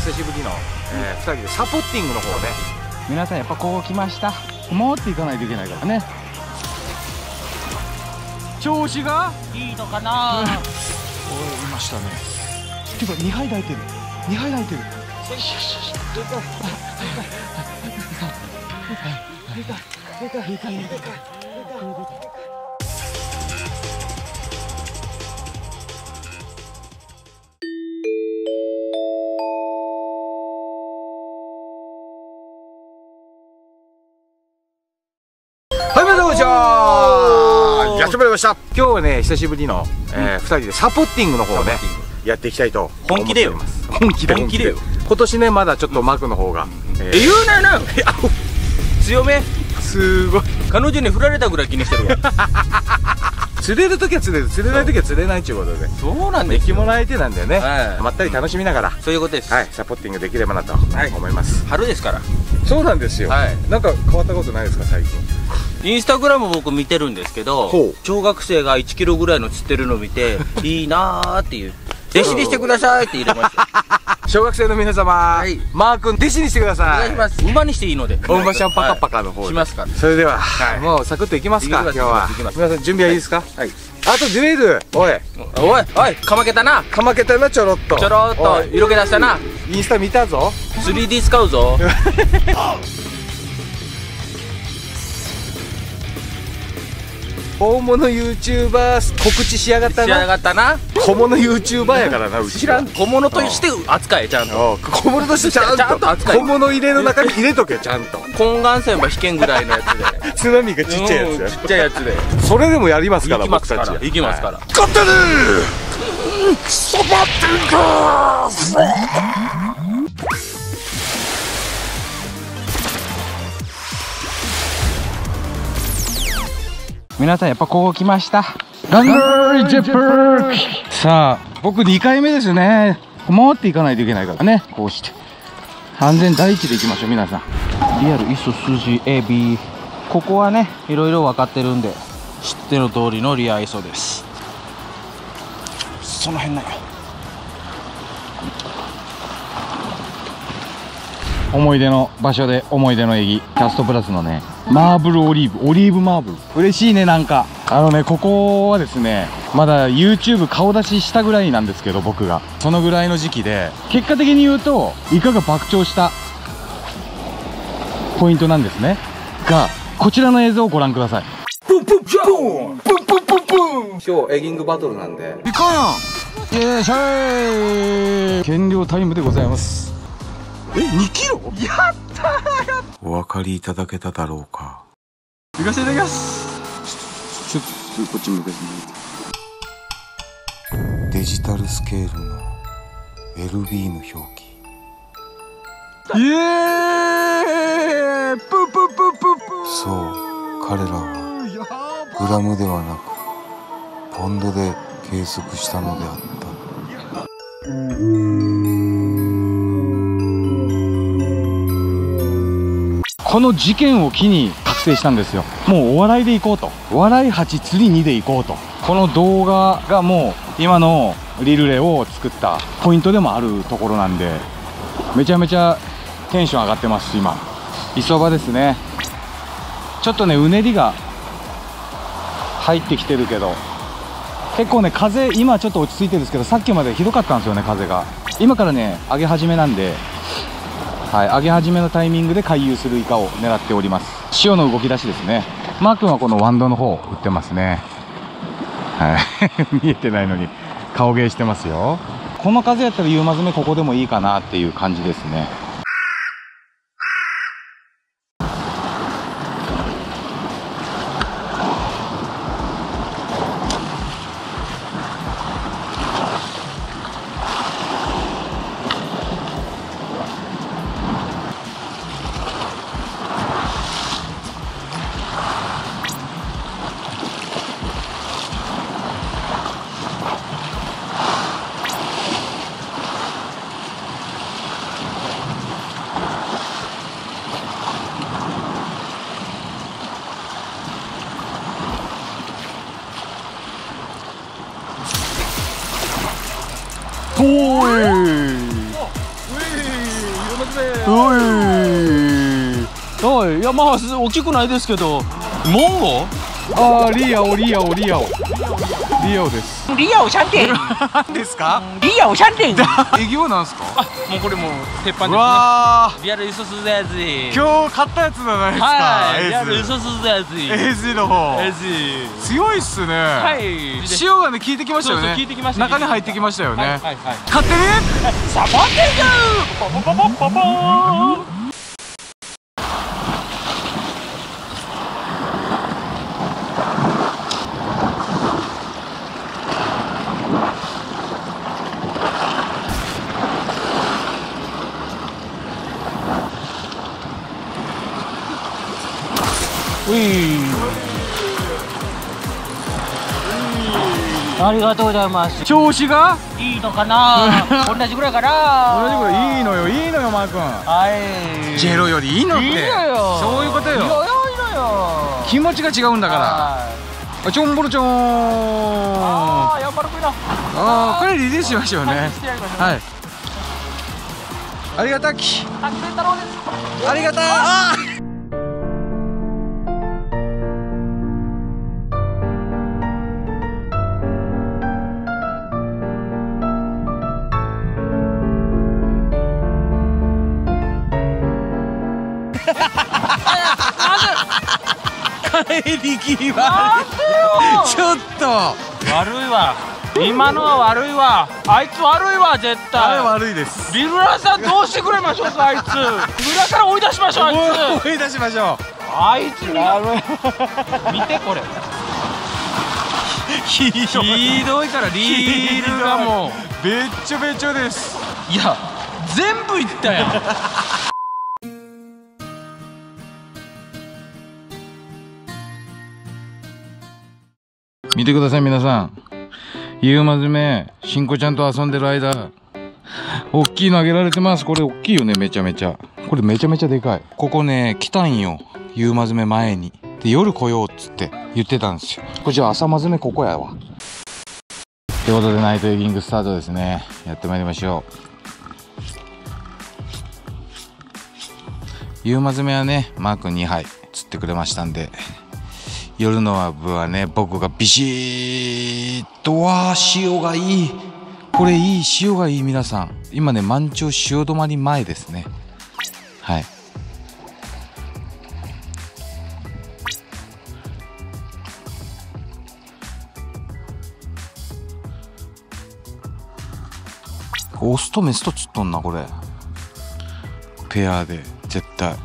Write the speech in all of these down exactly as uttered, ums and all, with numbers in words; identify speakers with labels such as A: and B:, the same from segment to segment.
A: 久しぶりの、えー、ふたりでサポッティングの方ね。
B: 皆さんやっぱここ来ました。回っていかないといけないからね。調子が
C: いいのかな。
B: おい、いましたね。てかにはい抱いてる、にはい抱いてる。よしよしよし、でかいでかいでかいでかいでかいでかいでかいでかい。
A: はい、皆さんこんにちは。やってまいりました。今日はね、久しぶりの、えー、ふたりでサポッティングの方をねやっていきたいと
C: 本気でよ。
A: 本気で
C: 本気でよ。
A: 今年ね、まだちょっとマークの方が、
C: え言うなよな。強め。
A: すごい。
C: 彼女に振られたぐらい気にしてるわ。
A: 釣れる時は釣れる、釣れない時は釣れないっていうことで、
C: そうなんですよ。
A: 生き物相手なんだよね。
C: はい、
A: まったり楽しみながら、
C: そういうことです。
A: はい、サポッティングできればなと思います。
C: 春ですから。
A: そうなんですよ。
C: はい。
A: なんか変わったことないですか最近。
C: インスタグラム僕見てるんですけど、小学生がいちキロぐらいの釣ってるのを見ていいなーっていう、弟子にしてくださいって入れました。
A: 小学生の皆様、はい、マー君弟子にしてください。
C: お願いします。馬にしていいので、
A: お馬ちゃんパカパカの方で、
C: はい、しますから。
A: それでは、はい、もうサクッといきますか。今日は皆さん準備はいいですか。はい、あとデュエル。おい
C: おいおい、かまけたな。
A: かまけたな、ちょろっと
C: ちょろっと色気出したな。
A: インスタ見たぞ。
C: スリーディー 使うぞ。
A: 大物 ユーチューバー 告知しやがったな。
C: しやがったな。
A: 小物 ユーチューバーやからな。うち
C: 知らん。小物として扱え、ちゃんと。
A: 小物としてちゃんと扱え。小物入れの中に入れとけ、ちゃんと。
C: 懇願船ば引けんぐらいのやつで。
A: 津波がちっちゃいやつや。
C: ちっちゃいやつで。
A: それでもやりますから、僕たち。
C: 行きますから。
A: 勝手にサポッティング。
B: 皆さんやっぱここ来ました。ガンガリジェパーク。さあ僕にかいめですね。回っていかないといけないからね。こうして安全第一でいきましょう。皆さんリアルイソスジエビ、ここはねいろいろ分かってるんで知っての通りのリアイソです。その辺なんよ。思い出の場所で思い出のエギ、キャストプラスのねマーブルオリーブ、オリーブマーブル、嬉しいね。なんかあのね、ここはですねまだ ユーチューブ 顔出ししたぐらいなんですけど、僕がそのぐらいの時期で、結果的に言うとイカが爆釣したポイントなんですねが、こちらの映像をご覧ください。プンプンプンプンプンプンプン。
A: 今日エギングバトルなんで
B: イカやん。よいしょい。減量タイムでございます。え、にキロ？やったー。
A: お分かりいただけただろうか。
B: 行かせていただきます。ちょっとこっち向けてみて。
A: デジタルスケールの エルビー の表記。
B: イエーイ。プンプンプンプンプン。
A: そう、彼らはグラムではなくポンドで計測したのであった。
B: この事件を機に覚醒したんですよ。もうお笑いでいこうと、お笑い鉢釣りにでいこうと。この動画がもう今のリルレを作ったポイントでもあるところなんで、めちゃめちゃテンション上がってます。今磯場ですね。ちょっとねうねりが入ってきてるけど、結構ね風、今ちょっと落ち着いてるんですけど、さっきまでひどかったんですよね、風が。今からね上げ始めなんで、はい、上げ始めのタイミングで回遊するイカを狙っております。潮の動き出しですね。マー君はこのワンドの方を打ってますね。はい見えてないのに顔芸してますよ。この風やったらユーマ詰めここでもいいかなっていう感じですね。 おいおい、いやまあ大きくないですけど、モンゴああ、リアオリアオリアオリアオです。
C: リアオシャンテン
B: 何ですか？
C: リアオシャンテン
B: 営業なんすか？
D: あ、もうこれもう鉄板ですね。
B: わー、
D: リアルウソスズやつ。
B: 今日買ったやつじゃないですか。
D: はい、リアルウ
B: エ
D: ソスズやつ。
B: ージーの方
D: エージー
B: 強いっすね。
D: はい。
B: 塩がね効いてきましたよね。
D: そうそう効いてきました。
B: 中に入ってきましたよね。
D: はいはいはい。
B: 買ってね。
D: サポーティング。ポポポポポポー。
C: ういありがとうございます。
B: 調子が
C: いいのかな同じぐらいかな。
B: 同じぐらいいいのよ、いいのよ、マー君。
C: はい。
B: ジェロよりいいのって。
C: いいのよ。
B: そういうことよ。
C: いいのよ、いいのよ。
B: 気持ちが違うんだから。ちょんぼろちょーん。
C: ああ、やっぱりこいな。
B: ああ、これリリースしましょうね。はい。ありがたき。ありがたい。ああ。帰り際ちょっと
D: 悪いわ。今のは悪いわ。あいつ悪いわ、絶対。
B: あれ悪いです。
D: リルラさんどうしてくれましょうか、あいつ。村から追い出しましょう、あいつ。
B: 追い出しましょう。
D: あいつに見てこれ。
B: ひどいからリールがもうべっちょべちょです。
D: いや、全部いったやん。
B: 見てください皆さん、ユーマズメしんこちゃんと遊んでる間、大きいのあげられてます。これ大きいよね、めちゃめちゃ。これめちゃめちゃでかい。ここね来たんよ、ユーマズメ前に。で夜来ようっつって言ってたんですよ。これじゃあ朝マズメここやわ。ということでナイトエギングスタートですね。やってまいりましょう。ユーマズメはねマークにはい釣ってくれましたんで、夜の部はね僕がビシーッと、わー潮がいい。これいい、潮がいい。皆さん今ね満潮潮止まり前ですね。はい、オスとメスと釣っとんな、これペアで絶対。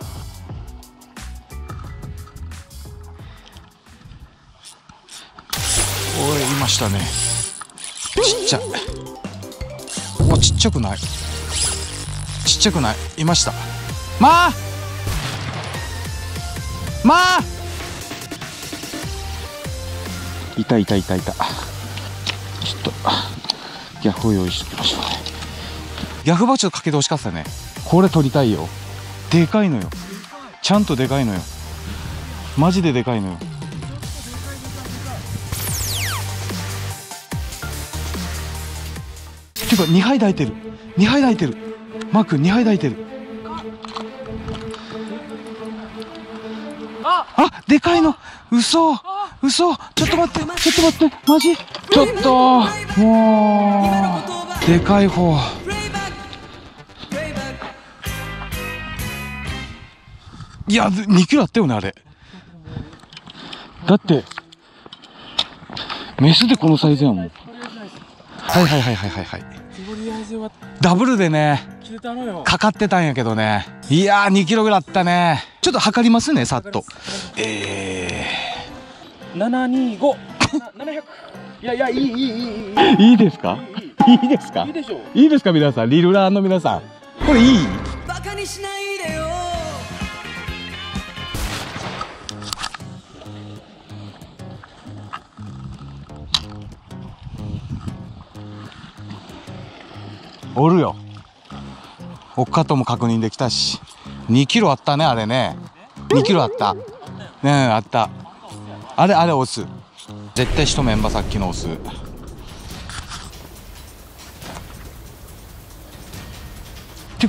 B: おいいましたね。ちっちゃい。おちっちゃくない、ちっちゃくない。いました。まあまあいたいたいたいた。ちょっとギャフを用意しておきましょうね。ギャフバちょっとかけてほしかったね。これ取りたいよ。でかいのよ、ちゃんとでかいのよ、マジででかいのよ。てかにはい抱いてる、にはい抱いてる。マークにはい抱いてる。あ、でかいの。嘘嘘、ちょっと待って、ちょっと待って、マジちょっともうでかい方。いやにキロあったよねあれ。だってメスでこのサイズやもん。はいはいはいはいはいはい。ダブルでねかかってたんやけどね。いやーにキロぐらいあったね。ちょっと測りますねさっと。え
D: ーななにごななひゃく。いやいや、いいいいいいい
B: いいいですか、いいですか、いいでしょ、いいですか皆さん、リルラーの皆さん、これいい。バカにしないでよ。おるよ。おっかとも確認できたし、にキロあったねあれね。にキロあったねえ、あった。あれあれオス、絶対一メンバー、さっきのオス。てか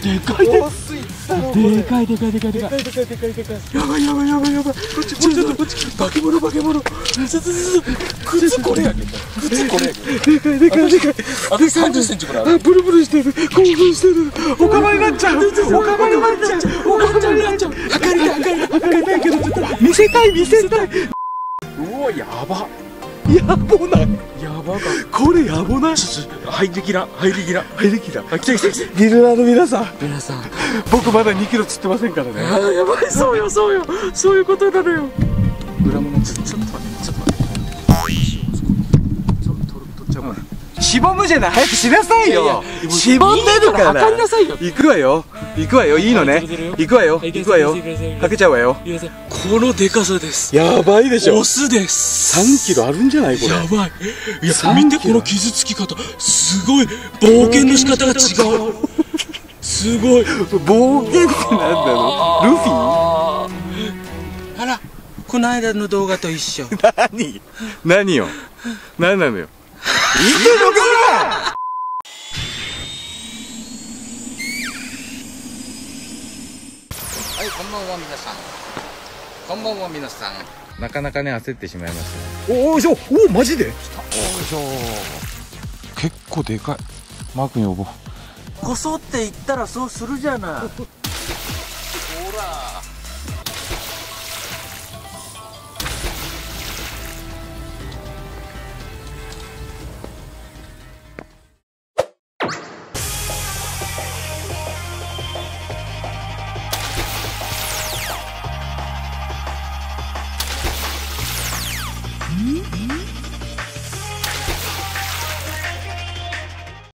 A: でかいででかいでかいでかいでかいでかいでかいでかいでかい。やばいやばいやばいやばい。こっちちょっとこっち化け物化け物。靴これやけど。靴これやけど。でかいでかいでかい。あとさんじゅっセンチぐらいある。ブルブルしてる。興奮してる。おかまになっちゃう。おかまになっちゃう。おかまになっちゃう。測りたい測りたい測りたいけどちょっと見せたい見せたい。うわやば。やぼない。やばか。これやぼない。入りきらん入りきらん入りきらん。あ来た来た来た。リルラーの皆さん皆さん僕まだにキロ釣ってませんからね。あーやばい。そうよそうよそういうことなのよ。グラムのちょちょっと待ってちょっと待って。ちょっと取っちゃうから。しぼむじゃない早くしなさいよ。しぼんでるから。測りなさいよ。行くわよ行くわよ。いいのね。行くわよ行くわよ。かけちゃうわよ。
D: このでかさです。
A: やばいでしょ。
D: オスです。
A: さんキロあるんじゃないこれ。やばい。
D: いや見てこの傷つき方すごい。冒険の仕方が違う。すごい。
A: 冒険ってなんだろう。ルフィ。
C: あらこの間の動画と一緒。
A: 何何よ何なのよ。言ってるのかな。
B: はい、こんばんは皆さん。こんばんは皆さん。なかなかね焦ってしまいました。
A: おおじゃおおマジで。
B: おいしょ。結構でかい。マー君呼ぼう。
C: こそって言ったらそうするじゃない。
B: ほら。